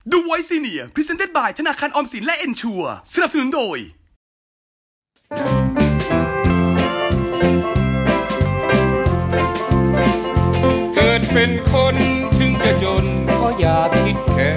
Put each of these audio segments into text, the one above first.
The Voice Senior Presented by ธนาคารออมสินและ Ensure สนับสนุนโดยเกิดเป็นคนถึงจะจนก็อย่าคิดแค่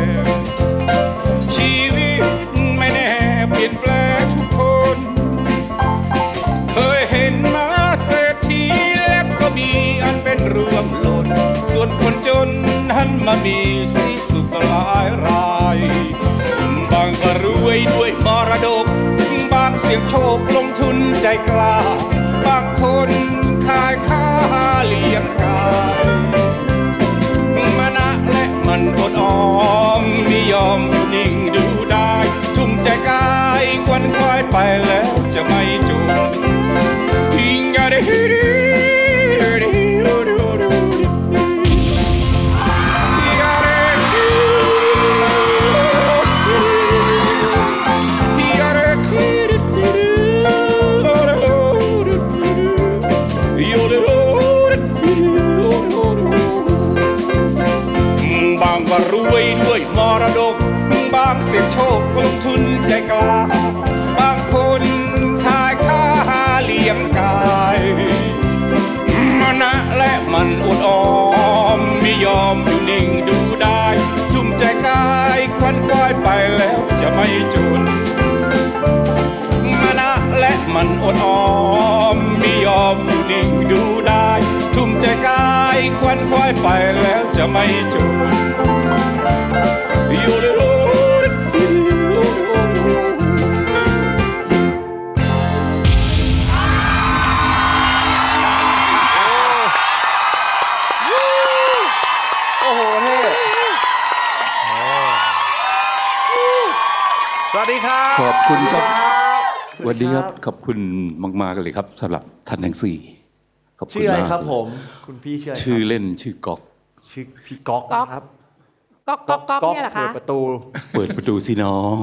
ชีวิตไม่แน่เปลี่ยนแปลงทุกคนเคยเห็นมาเศรษฐีแล้วก็มีอันเป็นรวมหล่นส่วนคนจนหันมามีสีสุขหลายรายบางก็รวยด้วยมรดกบางเสี่ยงโชคลงทุนใจกล้าบางคนขายข้าเลี้ยงกายมานะและมันอดออมไม่ยอมอยู่นิ่งดูได้ทุ่มใจกายควันควายไปแล้วจะไม่จุกยิ่งกะได้รวยด้วยมรดกบางเสี่ยงโชคลงทุนใจกล้าบางคนขายข้าเลี้ยงกายมานะและมันอดออมไม่ยอมอยู่นิ่งดูได้ทุ่มใจกายควันควายไปแล้วจะไม่จนมานะและมันอดออมไม่ยอมอยู่นิ่งดูได้ทุ่มใจกายควันควายไปแล้วจะไม่จนสวัสดีครับขอบคุณครับสวัสดีครับขอบคุณมากๆเลยครับสำหรับท่านทั้งสี่ขอบคุณมากชื่ออะไรครับผมคุณพี่ชื่ออะไรชื่อเล่นชื่อก๊อกชื่อพี่ก๊อกนะครับก๊อกเนี่ยเหรอคะเปิดประตูสิน้อง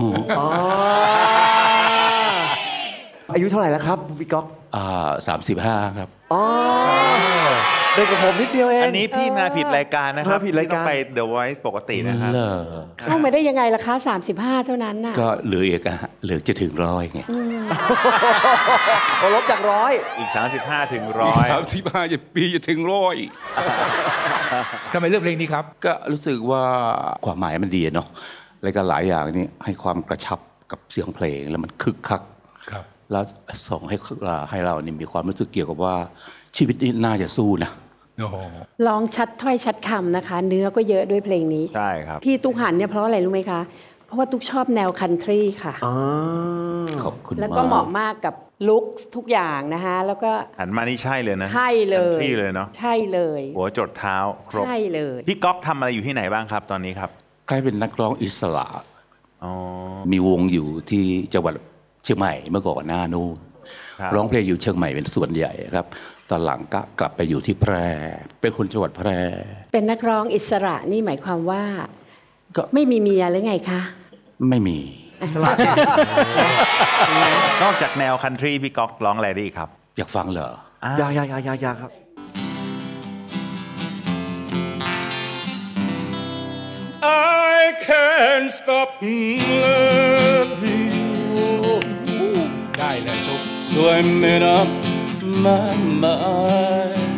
อายุเท่าไหร่แล้วครับพี่ก๊อก 35ครับเด็กกับผมนิดเดียวเองอันนี้พี่มาผิดรายการนะครับพี่ต้องไป The Voice ปกตินะครับเข้ามาได้ยังไงล่ะคะ35เท่านั้นน่ะก็เหลือจะถึง100ไงลบจาก100 อีก35ถึง100 35ปีจะถึง100 ทำไมเลือกเพลงนี้ครับก็รู้สึกว่าความหมายมันดีเนาะแล้วก็หลายอย่างนี่ให้ความกระชับกับเสียงเพลงแล้วมันคึกคักแล้วส่งให้เรานี่มีความรู้สึกเกี่ยวกับว่าชีวิตนี้น่าจะสู้นะร้องชัดถ้อยชัดคำนะคะเนื้อก็เยอะด้วยเพลงนี้ใช่ครับที่ตุ๊กหันเนี่ยเพราะอะไรรู้ไหมคะเพราะว่าตุ๊กชอบแนวคันทรีค่ะขอบคุณแล้วก็เหมาะมากกับลุคทุกอย่างนะคะแล้วก็หันมานี่ใช่เลยนะใช่เลยพี่เลยเนาะใช่เลยหัวจดเท้าครบใช่เลยพี่ก๊อกทำอะไรอยู่ที่ไหนบ้างครับตอนนี้ครับใครเป็นนักร้องอิสระมีวงอยู่ที่จังหวัดเชียงใหม่เมื่อก่อนหน้านู้นร้องเพลงอยู่เชียงใหม่เป็นส่วนใหญ่ครับตอนหลังก็กลับไปอยู่ที่แพร่เป็นคนจังหวัดแพร่เป็นนักร้องอิสระนี่หมายความว่าก็ไม่มีเมียหรือไงคะไม่มีนอกจากแนวคันทรีพี่ก๊อกร้องอะไรดีครับอยากฟังเหรออยากครับ I can't stop loving ได้เลยทุก so I made up my mind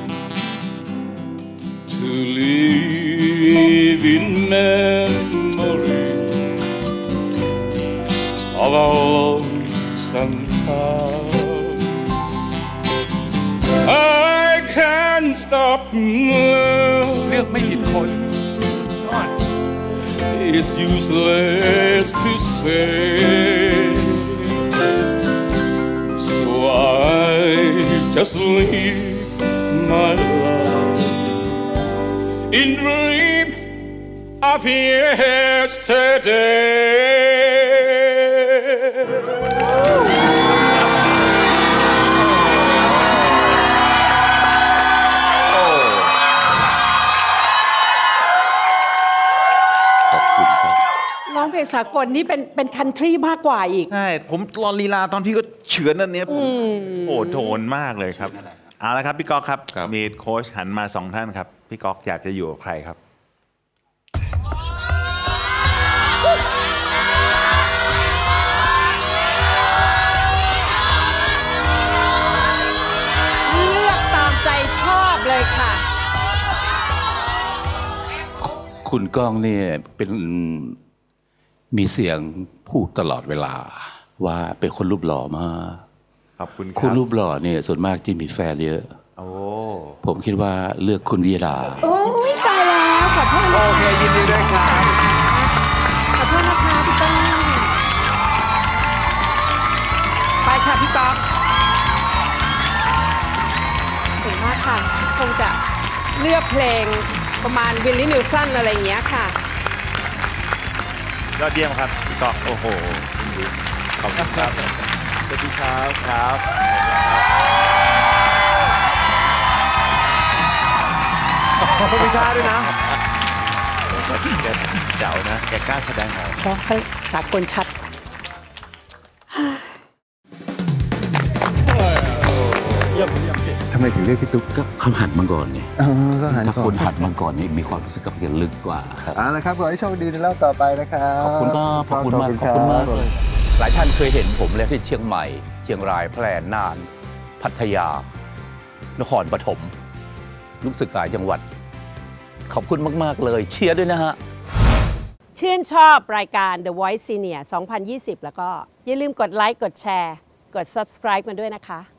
to live in memory of our lonesome town. I can't stop loving. เลือกไม่ผิดคน It's useless to say, so I just leave my love in dream of yesterday. ร้องเพลงสากลนี่เป็นคันทรีมากกว่าอีกใช่ผมรอลีลาตอนพี่ก็เฉือนอันนี้ผมโอ้โหนมากเลยครับเอาละครับพี่ก๊อกครับมีโค้ชหันมา2ท่านครับพี่ก๊อกอยากจะอยู่กับใครครับคุณก้องเนี่ยเป็นมีเสียงพูดตลอดเวลาว่าเป็นคนรูปหล่อมากขอบคุณคุณรูปหล่อเนี่ยส่วนมากที่มีแฟนเยอะโอ้ผมคิดว่าเลือกคุณวิยดาโอ้ยตายแล้วขอโทษนะโอเคยินดีด้วยครับขอโทษนะคะพี่ก้องไปค่ะพี่ก๊อฟเก่งมากค่ะคงจะเลือกเพลงประมาณวิลลี่นิวสันอะไรอย่างเงี้ยค่ะยอดเยี่ยมครับพี่ก๊อฟโอ้โหขอบคุณครับสวัสดีครับครับมีท่าด้วยนะแกเจ๋วนะแกกล้าแสดงออกเพราะให้สากลชัดทำไมถึงเรียกพี่ตุ๊กก็เขาหัดมาก่อนไงก็หันถ้าก่อคน นหัดมาก่อนนี่มีความรู้สึกกับกันลึกกว่าครับเอาละครับขอให้โชคดีในรอบต่อไปนะครับขอบคุณมากขอบคุณมากขอบคุณมากเลยหลายท่านเคยเห็นผมแล้วที่เชียงใหม่ เชียงรายแพร่น่าน พัทยานครปฐมรู้สึกหลายจังหวัด ขอบคุณมากๆเลยเชียร์ด้วยนะฮะชื่นชอบรายการ The Voice Senior 2020 แล้วก็อย่าลืมกดไลค์ กดแชร์ กด subscribe กันด้วยนะคะ